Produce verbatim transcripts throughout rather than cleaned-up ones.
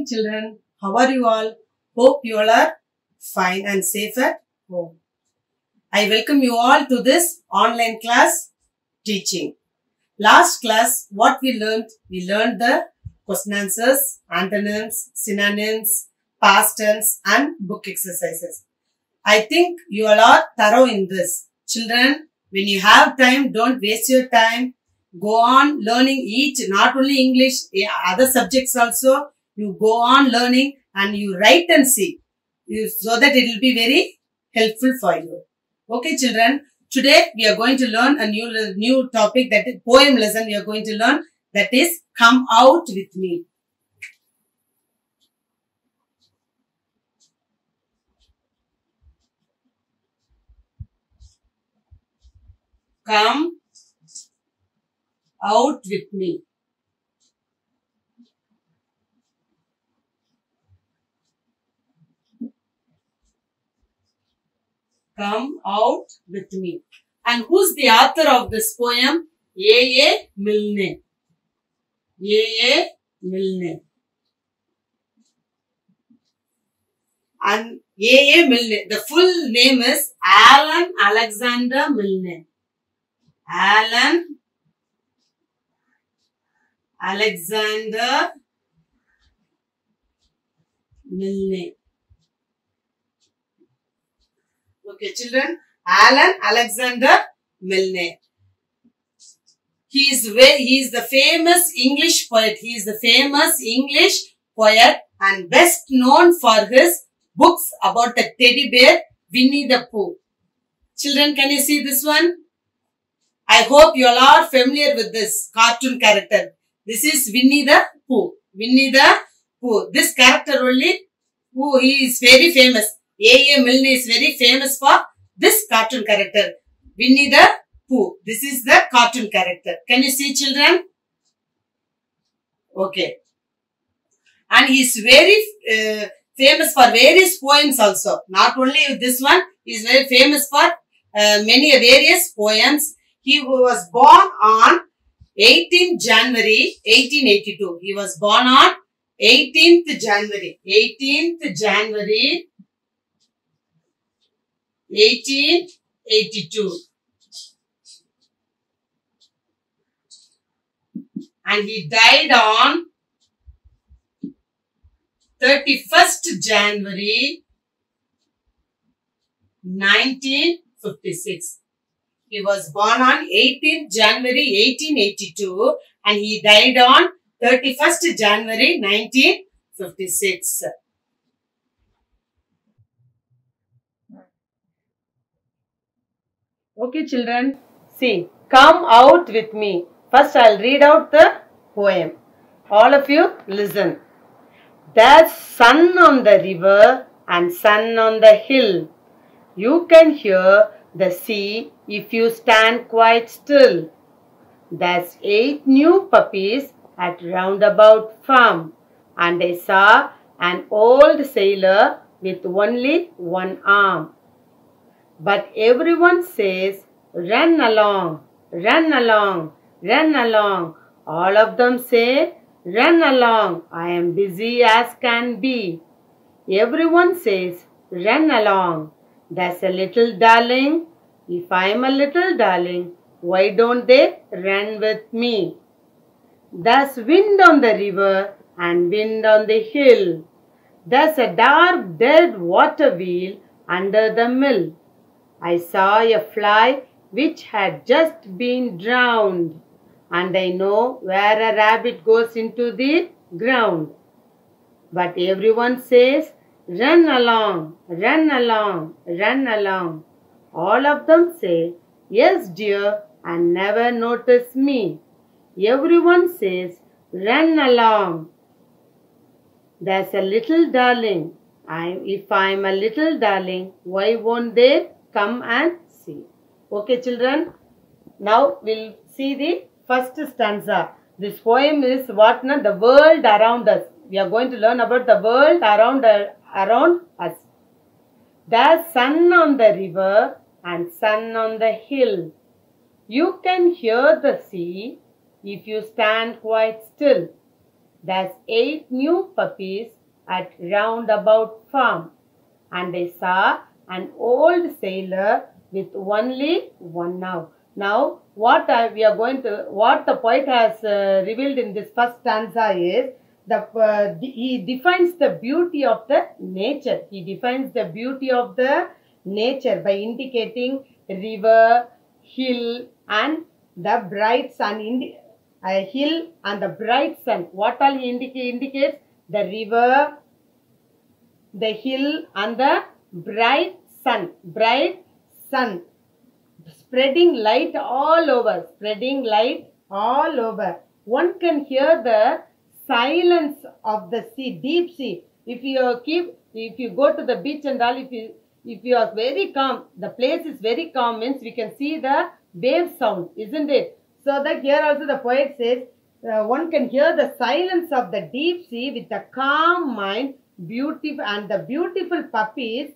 children. How are you all? Hope you all are fine and safe at home. I welcome you all to this online class teaching. Last class, what we learned? We learned the question answers, antonyms, synonyms, past tense and book exercises. I think you all are thorough in this. Children, when you have time, don't waste your time. Go on learning each, not only English, other subjects also. You go on learning and you write and see, you, so that it will be very helpful for you. Okay, children. Today we are going to learn a new new topic, that is poem lesson. We are going to learn, that is Come Out With Me. Come out with me. Come out with me. And who's the author of this poem? A A Milne. A A Milne. And A A Milne, the full name is Alan Alexander Milne. Alan Alexander Milne. Okay, children. Alan Alexander Milne. He is very, he is the famous English poet. He is the famous English poet and best known for his books about the teddy bear Winnie the Pooh. Children, can you see this one? I hope you all are familiar with this cartoon character. This is Winnie the Pooh. Winnie the Pooh. This character only, who he is very famous. A A Milne is very famous for this cartoon character, Winnie the Pooh. This is the cartoon character. Can you see, children? Okay. And he is very uh, famous for various poems also. Not only this one, he is very famous for uh, many various poems. He was born on eighteenth January eighteen eighty-two. He was born on eighteenth January. eighteenth January eighteen eighty-two. And he died on thirty-first January nineteen fifty-six. He was born on eighteenth January eighteen eighty-two and he died on thirty-first January nineteen fifty-six. Okay, children, see, come out with me. First, I'll read out the poem. All of you listen. There's sun on the river and sun on the hill. You can hear the sea if you stand quite still. There's eight new puppies at Roundabout Farm, and I saw an old sailor with only one arm. But everyone says, run along, run along, run along. All of them say, run along, I am busy as can be. Everyone says, run along. There's a little darling. If I am a little darling, why don't they run with me? There's wind on the river and wind on the hill. There's a dark dead water wheel under the mill. I saw a fly which had just been drowned, and I know where a rabbit goes into the ground. But everyone says, run along, run along, run along. All of them say, yes dear, and never notice me. Everyone says, run along. There's a little darling. I, if I'm a little darling, why won't they come and see? Okay, children. Now we'll see the first stanza. This poem is what? Na, the world around us. We are going to learn about the world around, uh, around us. There's sun on the river and sun on the hill. You can hear the sea if you stand quite still. There's eight new puppies at Roundabout Farm, and I saw an old sailor with only one arm. Now, what I, we are going to, what the poet has uh, revealed in this first stanza is, the, uh, the, he defines the beauty of the nature. He defines the beauty of the nature by indicating river, hill, and the bright sun. Indi a hill and the bright sun. What all he indica indicates? The river, the hill, and the bright sun. Bright sun. Spreading light all over. Spreading light all over. One can hear the silence of the sea, deep sea. If you keep, if you go to the beach and all, if you if you are very calm, the place is very calm, means we can see the wave sound, isn't it? So that here also the poet says, uh, one can hear the silence of the deep sea with a calm mind, beautiful, and the beautiful puppies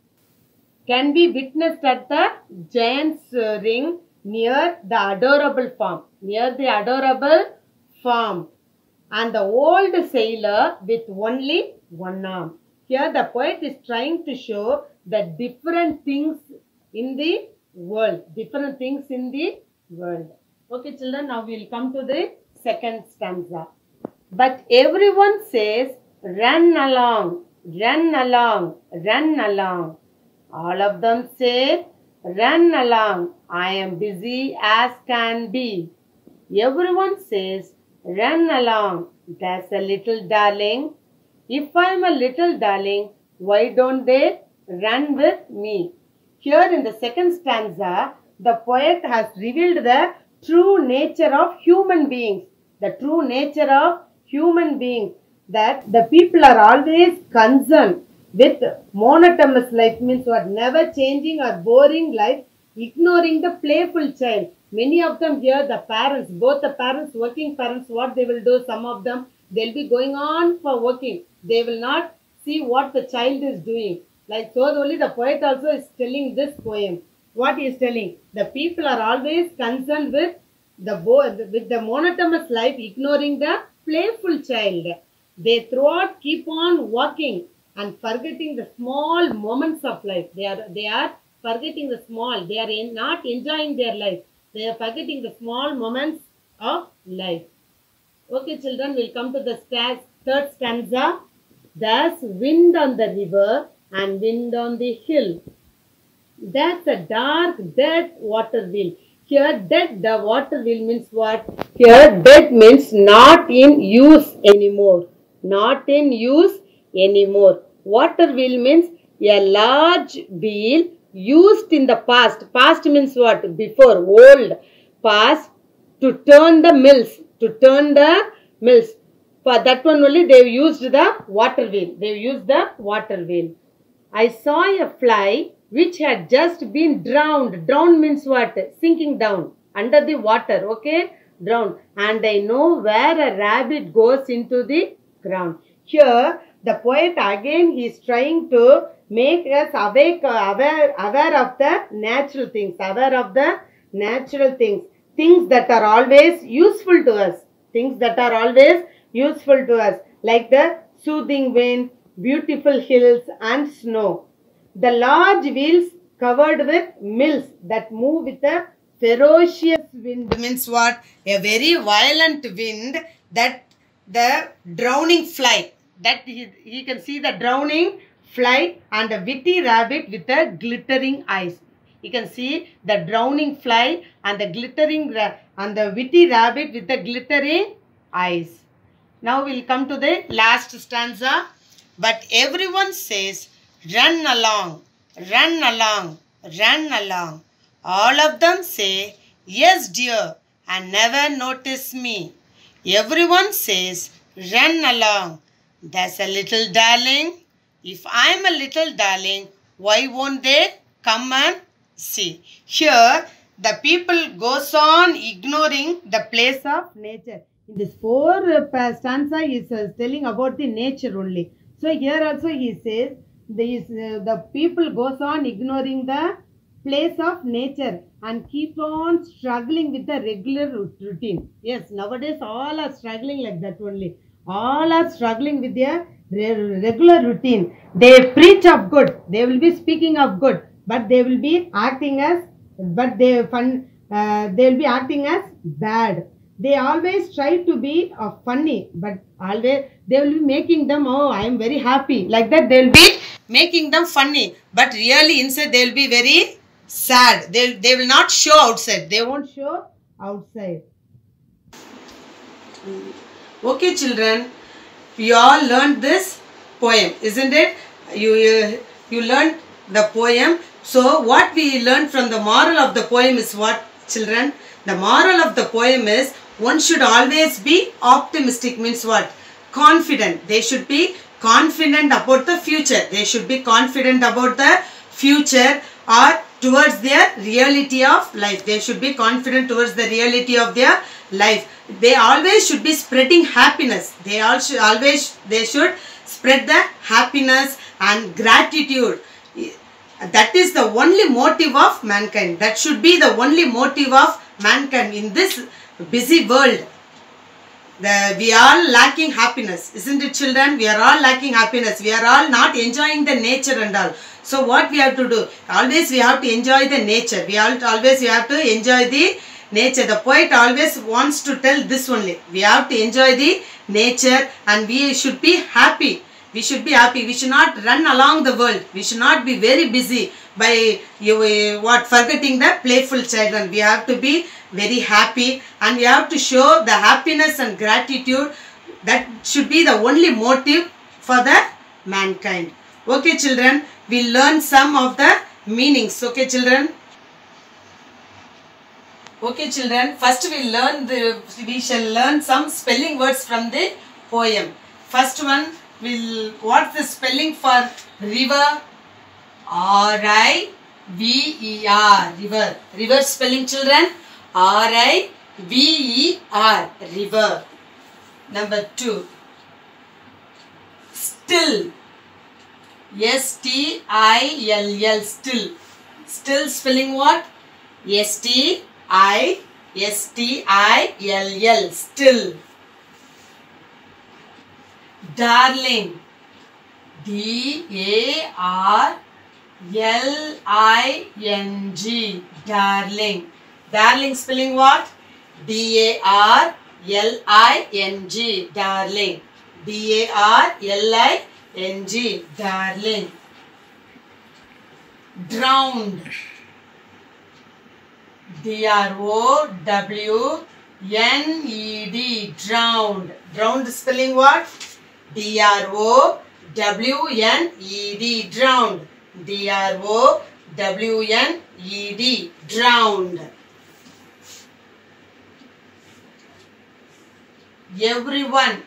can be witnessed at the giant's uh, ring near the adorable farm. Near the adorable farm. And the old sailor with only one arm. Here the poet is trying to show the different things in the world. Different things in the world. Okay children, now we will come to the second stanza. But everyone says, run along, run along, run along. All of them say, run along, I am busy as can be. Everyone says, run along, there's a little darling. If I'm a little darling, why don't they run with me? Here in the second stanza, the poet has revealed the true nature of human beings. The true nature of human beings. That the people are always concerned with monotonous life, means what, never changing or boring life, ignoring the playful child. Many of them here, the parents, both the parents, working parents, what they will do, some of them, they'll be going on for working. They will not see what the child is doing. Like so only the poet also is telling this poem. What he is telling? The people are always concerned with the, with the monotonous life, ignoring the playful child. They throughout keep on walking and forgetting the small moments of life. They are, they are forgetting the small. They are in, not enjoying their life. They are forgetting the small moments of life. Okay, children, we'll come to the third stanza. There's wind on the river and wind on the hill. That's a dark, dead water wheel. Here, dead, the water wheel means what? Here, dead means not in use anymore. Not in use anymore. Water wheel means a large wheel used in the past. Past means what? Before, old, past, to turn the mills. To turn the mills. For that one only they used the water wheel. They used the water wheel. I saw a fly which had just been drowned. Drowned means what? Sinking down. Under the water. Okay? Drowned. And I know where a rabbit goes into the ground. Here, the poet again he is trying to make us awake, aware, aware of the natural things. Aware of the natural things. Things that are always useful to us. Things that are always useful to us. Like the soothing wind, beautiful hills and snow. The large wheels covered with mills that move with a ferocious wind. Means what? A very violent wind that the drowning fly. That he, he can see the drowning fly and a witty rabbit with a glittering eyes. You can see the drowning fly and the glittering and the witty rabbit with the glittering eyes. Now we'll come to the last stanza. But everyone says, run along, run along, run along. All of them say, yes dear, and never notice me. Everyone says, run along. There's a little darling. If I'm a little darling, why won't they come and see? Here, the people goes on ignoring the place of nature. In this four uh, stanza, he is uh, telling about the nature only. So here also he says, these, uh, the people goes on ignoring the place of nature and keep on struggling with the regular routine. Yes, nowadays all are struggling like that only. All are struggling with their re- regular routine. They preach of good. They will be speaking of good, but they will be acting as, but they fun. Uh, they will be acting as bad. They always try to be uh, funny, but always they will be making them. Oh, I am very happy. Like that, they will be making them funny, but really inside they will be very sad. They they will not show outside. They won't show outside. Okay, children, you all learned this poem, isn't it? You uh, you learned the poem. So what we learned from the moral of the poem is what, children? The moral of the poem is one should always be optimistic. Means what? Confident. They should be confident about the future. They should be confident about the future or towards their reality of life. They should be confident towards the reality of their life. They always should be spreading happiness. They all should always they should spread the happiness and gratitude. That is the only motive of mankind. That should be the only motive of mankind in this busy world. The, we are all lacking happiness, isn't it, children? We are all lacking happiness. We are all not enjoying the nature and all. So what we have to do? Always we have to enjoy the nature. We all always we have to enjoy the nature. The poet always wants to tell this only. We have to enjoy the nature and we should be happy. We should be happy. We should not run along the world. We should not be very busy by you what forgetting the playful children. We have to be very happy and we have to show the happiness and gratitude. That should be the only motive for the mankind. Okay, children, we learn some of the meanings. Okay, children. Okay, children. First, we learn the we shall learn some spelling words from the poem. First one, will what's the spelling for river? R I V E R. River. River spelling, children. R I V E R. River. Number two. Still. S T I L L. Still. Still spelling what? S T I S T I L L. Still. Darling. D A R L I N G. Darling. Darling spelling what? D A R L I N G. Darling. D A R L I N G. Darling. Drowned. D R O W N E D. Drowned. Drowned spelling what? D R O W N E D. Drowned. D R O W N E D. Drowned. Everyone.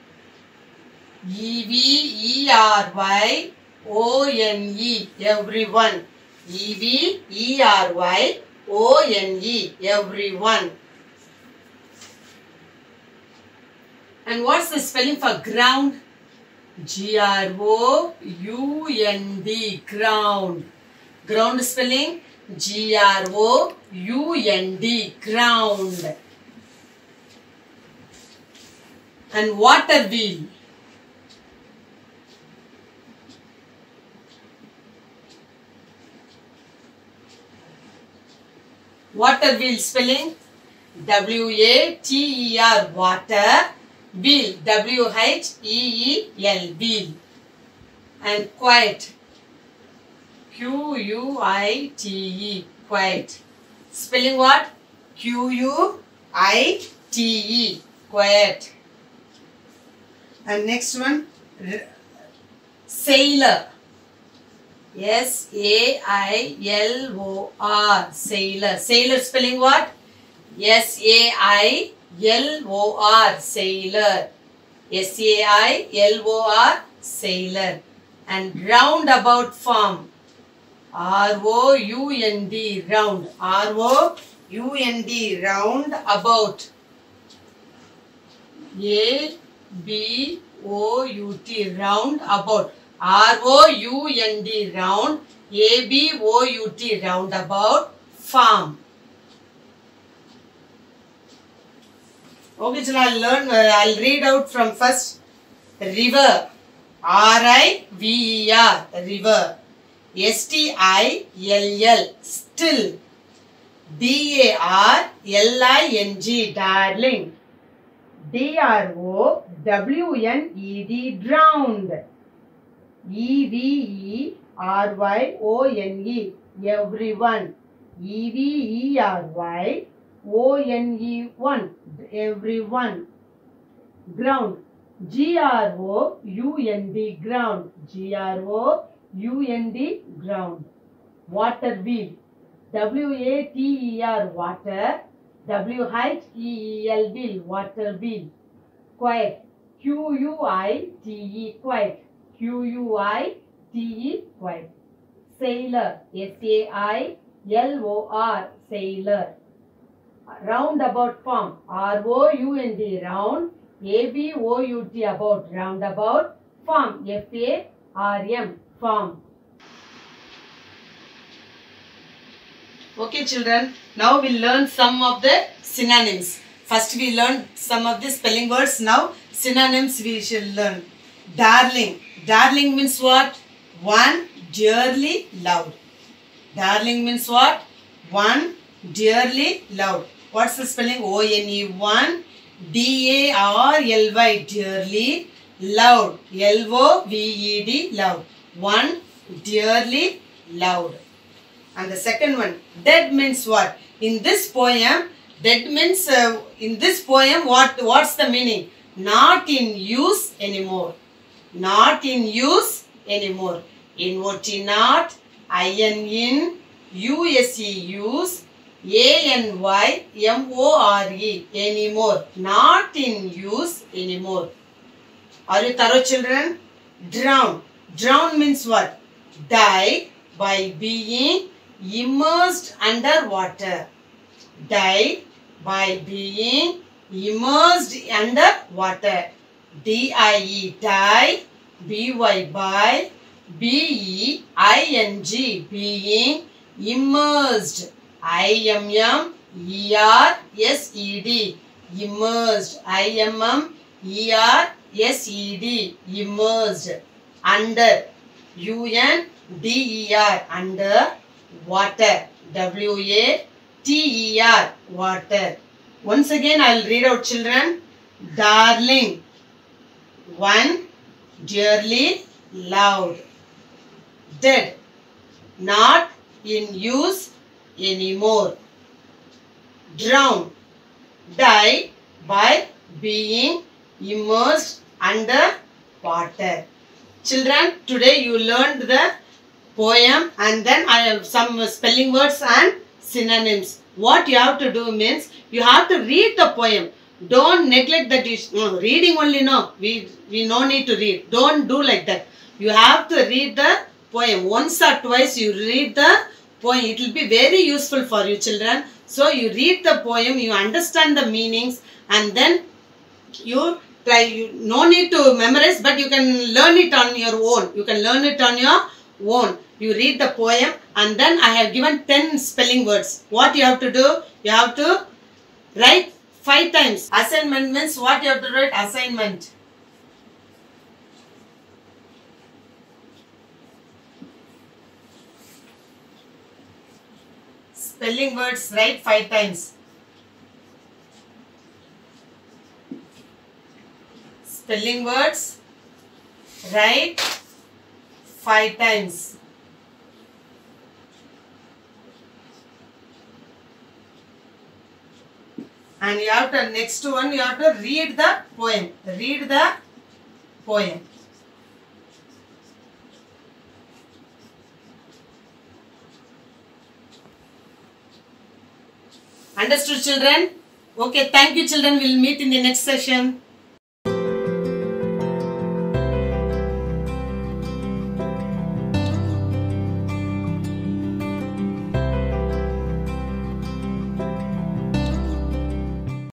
E V E R Y O N E. Everyone. E V E R Y O N E. Everyone. And what's the spelling for ground? G R O U N D. Ground. Ground spelling G R O U N D. Ground. And water wheel. Water wheel spelling W A T E R. Water. Wheel. W H E E L. Wheel. And quiet. Q U I T E. Quiet. Spelling what? Q U I T E. Quiet. And next one. Sailor. S A I L O R. Sailor. Sailor spelling what? S A I L O R. Sailor. S A I L O R. Sailor. And roundabout form. R O U N D. Round. R O U N D. Round about. A B O U T. Round about. R O U N D. Round. A B O U T. Roundabout. Farm. Okay, so I'll learn. Uh, I'll read out from first. River. R I V E R, river. S T I L L, still. D A R L I N G, darling. D R O W N E D, drowned. E V E R Y O N E, everyone. E V E R Y O N E one, everyone. Ground. G R O U N D, ground. G R O U N D, ground. Water wheel. W A T E R, water. W H E E L, wheel, water wheel. Quiet. Q U I T E, quiet. Q U I T E, quiet. Sailor. S A I L O R, sailor. Roundabout form. R O U N D, round. A B O U T, about, roundabout. Form. F A R M, form. Okay children, now we'll learn some of the synonyms. First we learned some of the spelling words. Now synonyms we shall learn. Darling. Darling means what? One, dearly loved. Darling means what? One, dearly loved. What's the spelling? O N E, one. D A R L Y, dearly. Loved. L O V E D, loved. One, dearly loved. And the second one, dead means what? In this poem, dead means, uh, in this poem, what? what's the meaning? Not in use anymore. Not in use anymore. N O T, not. I N in. U S E, use. A N Y M O R E, anymore. Not in use anymore. Are you thorough children? Drown. Drown means what? Die by being immersed under water. Die by being immersed under water. D I E, die. B Y, by. B E I N G, being immersed. I M M E R S E D, immersed. I M M E R S E D, immersed. Under. U N D E R, under. Water. W A T E R, water. Once again I will read out children. Darling. One, dearly loved. Dead. Not in use anymore. Drown. Die by being immersed under water. Children, today you learned the poem and then I have some spelling words and synonyms. What you have to do means you have to read the poem. Don't neglect that. You, no, reading only, no. We, we no need to read. Don't do like that. You have to read the poem. Once or twice you read the poem. It will be very useful for you children. So you read the poem, you understand the meanings and then you try. You no need to memorize, but you can learn it on your own. You can learn it on your own. You read the poem and then I have given ten spelling words. What you have to do? You have to write five times. Assignment means what you have to write? Assignment. Spelling words, write five times. Spelling words, write five times. And you have to, next one, you have to read the poem. Read the poem. Understood children? Okay, thank you children. We'll meet in the next session.